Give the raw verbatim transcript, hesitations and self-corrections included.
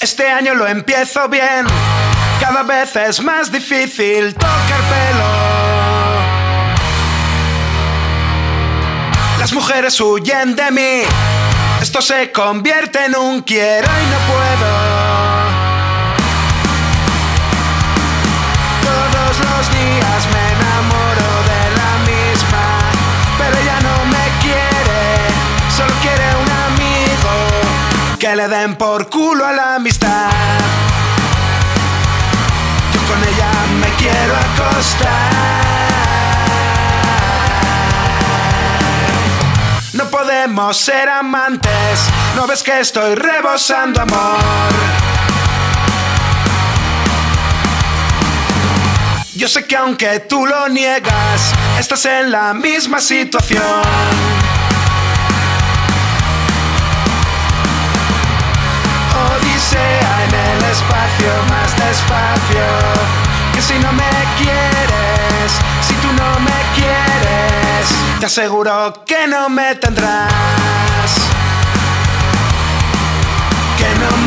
Este año lo empiezo bien, cada vez es más difícil tocar pelo. Las mujeres huyen de mí, esto se convierte en un quiero y no puedo. Todos los días me enamoro de la misma, pero ella no me quiere, solo quiere un amigo que le den por culo a la amistad. Yo con ella me quiero acostar. No podemos ser amantes, ¿no ves que estoy rebosando amor? Yo sé que aunque tú lo niegas, estás en la misma situación. Odisea en el espacio, más despacio, que si no me quieres, si tú no me quieres, te aseguro que no me tendrás, que no me